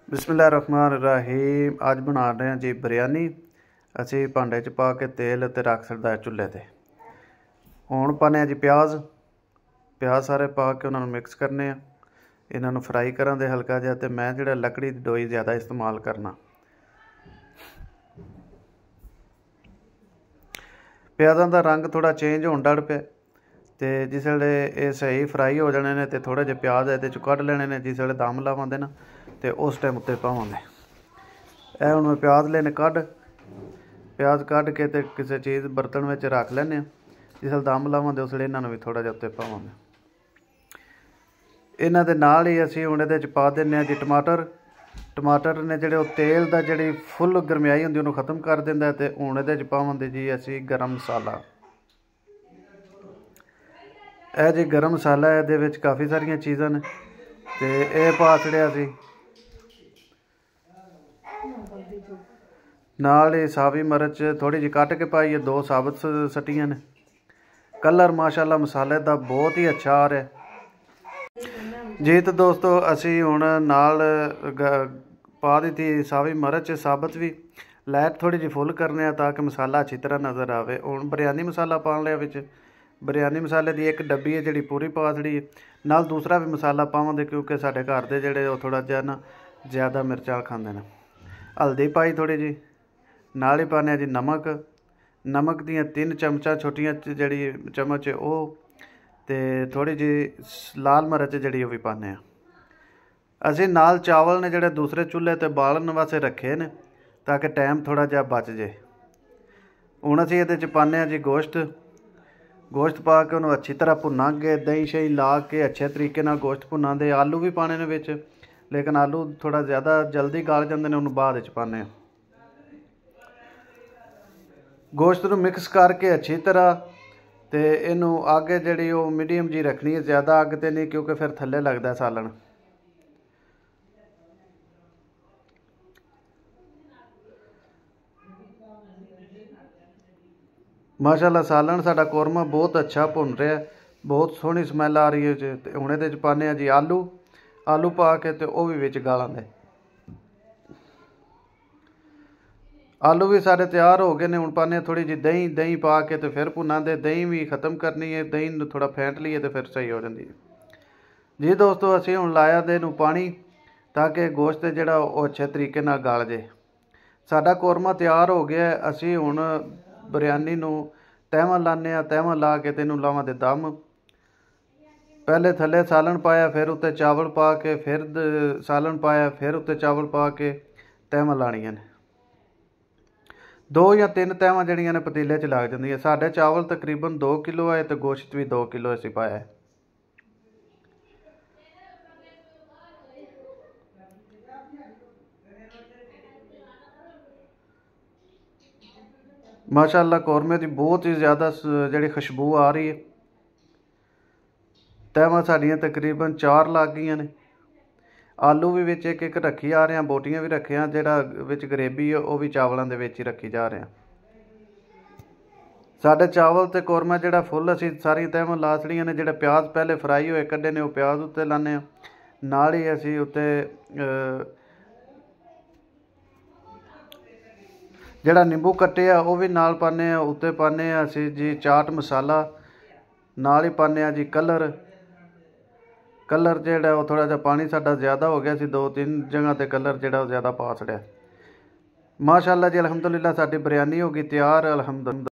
बिस्मिल्लाहिर्रहमानिर्रहीम। अज बना रहे हैं जी बिरयानी। असी भांडे च पा के तेल ते रख सकता है चूल्हे ते। हुण पाने जी प्याज सारे पा के उन्होंने मिक्स करने। इन्हों फ्राई करा दे हल्का जिहा। ते मैं जिहड़ा लकड़ी दी डोई ज़्यादा इस्तेमाल करना। प्याज़ां दा रंग थोड़ा चेंज होण लग पिया ते जिस वेले ये सही फ्राई हो जाने ने ते थोड़े जे प्याज इहदे चों कढ लेने ने। जिस वेले दम लावांगे ना ते उस टाइम उत्ते पावांगे। ए हुण मैं प्याज लेने प्याज कढ के ते किसी चीज़ बर्तन में रख लैने। जिस वेले दम लावांगे उस वेले इन्हां भी थोड़ा जिहा उत्ते पावांगे। इन्हां दे नाल ही असीं हुण इहदे च पा दिंदे जी टमाटर ने जिहड़े तेल दा जिहड़ी फुल गरमाई हुंदी उहनूं खत्म कर दिंदा। ते हुण इहदे च पावांगे जी असीं गरम मसाला। यह जी गरम मसाला है, इहदे विच काफ़ी सारियां चीज़ां ने ते यह पा छड़िया सी। नाल ही सावी मिर्च थोड़ी जी कट के पाई है, 2 साबत सट्टियां ने। कलर माशाल्लाह मसाले दा बहुत ही अच्छा आ रहा है जी। तो दोस्तों असी हुण नाल पा दी थी सावी मिर्च साबत भी। लाइट थोड़ी जी फुल करने ताकि मसाला अच्छी तरह नज़र आवे। हुण बिरयानी मसाला पा लिया विच। बिरयानी मसाले की एक डब्बी है जी पूरी पा छड़ी। नाल दूसरा भी मसाला पावांगे क्योंकि साडे घर दे जिहड़े थोड़ा जिहा ना ज़्यादा मिर्चा खांदे ने। हल्दी पाई थोड़ी जी। नाल ही पाने जी नमक दियां 3 चमचा छोटियां जिहड़ी चमच वो ते थोड़ी जी लाल मिर्च जिहड़ी वो भी पाने। असीं नाल चावल ने जिहड़े दूसरे चूल्हे ते बालन वास्ते रखे ने ताकि टाइम थोड़ा जिहा बच जाए। हुण असीं इहदे च पाने जी गोश्त पा के उन्होंने अच्छी तरह भुनांगे। दही शही ला के अच्छे तरीके नाल गोश्त भुनांदे। आलू भी पाने ने विच, लेकिन आलू थोड़ा ज़्यादा जल्दी गल जांदे ने, उन्होंने बाद च पाने। गोश्त नूं मिक्स करके अच्छी तरह ते इनू अग जिहड़ी वो मीडियम जी रखनी है, ज़्यादा अग ते नहीं क्योंकि फिर थल्ले लगदा सालन। माशाल्लाह सालन साडा कौरमा बहुत अच्छा भुन रहा है, बहुत सोहनी स्मैल आ रही है। हुण इहदे च पाने जी आलू पा के ते वो भी विच गालां दे। आलू भी सारे तैयार हो गए ने। हुण पाने थोड़ी जी दही पा के ते फिर भुनांदे। दही भी खत्म करनी है, दही थोड़ा फेंट लीए तो फिर सही हो जाती है जी। दोस्तों असीं हुण लाया दे नूं पानी ताकि गोश्त जिहड़ा वो अच्छे तरीके नाल गल जाए। साडा कौरमा तैयार हो गया। असीं हुण बिरयानी नूं तहवां लाने आ। तहवां ला के ते इनूं लावां दे दम। पहले थल्ले सालन पाया, फिर उत्ते चावल पा के, फिर सालन पाया, फिर उत्ते चावल पा के तहवां लाणियां ने। 2 या 3 तहवां जिहड़ियां ने पतीले च लग जांदियां। साडे चावल तकरीबन 2 किलो है तो गोश्त भी 2 किलो असीं पाया है। माशाल्लाह कौरमे की बहुत ही ज़्यादा जिहड़ी खुशबू आ रही है। तहवां साडियां तकरीबन 4 लग गई ने। आलू भी विच एक रखी जा रहे हैं, बोटियां भी रखे हैं। जिहड़ा विच ग्रेवी है वो भी चावलों के विच ही रखी जा रहे हैं। साडे चावल ते कौरमा जिहड़ा फुल असीं सारियां तहवां ला छड़ियां ने। जिहड़े प्याज पहले फ्राई होए कड्ढे ने वो प्याज उत्ते लाने। नाल ही असीं उत्ते जिहड़ा नींबू कट्टिया वो भी नाल पाने। उत्ते पाने असीं जी चाट मसाला। नाल ही पाने जी कलर जिहड़ा वो थोड़ा जिहा पानी साडा ज़्यादा हो गया सी। 2-3 जगह ते कलर जिहड़ा ज़्यादा पा छड़िया। माशाल्लाह जी अल्हम्दुलिल्लाह साडी बिरयानी हो गई तैयार। अल्हम्दुलिल्लाह।